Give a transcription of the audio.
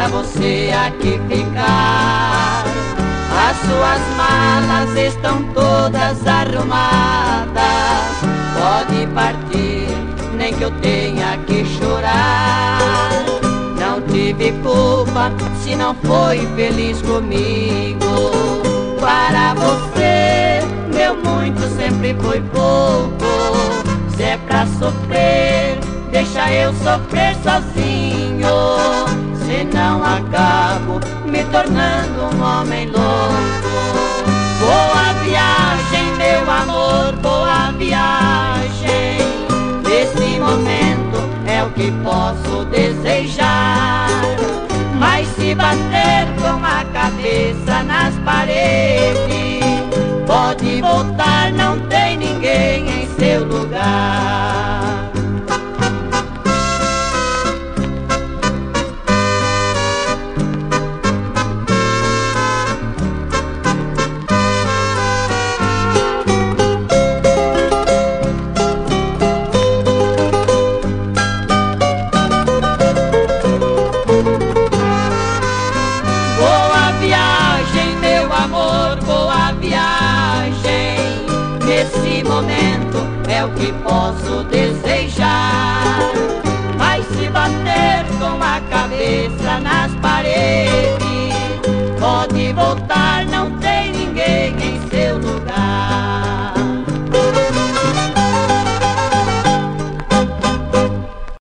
pra você aqui ficar. As suas malas estão todas arrumadas, pode partir, nem que eu tenha que chorar. Não tive culpa se não foi feliz comigo. Para você, meu muito sempre foi pouco. Se é pra sofrer, deixa eu sofrer sozinho. Senão acabo me tornando um homem louco. Boa viagem, meu amor, boa viagem. Nesse momento é o que posso desejar. Mas se bater com a cabeça nas paredes, pode voltar, não tem ninguém em seu lugar. Nesse momento é o que posso desejar. Mas se bater com a cabeça nas paredes, pode voltar.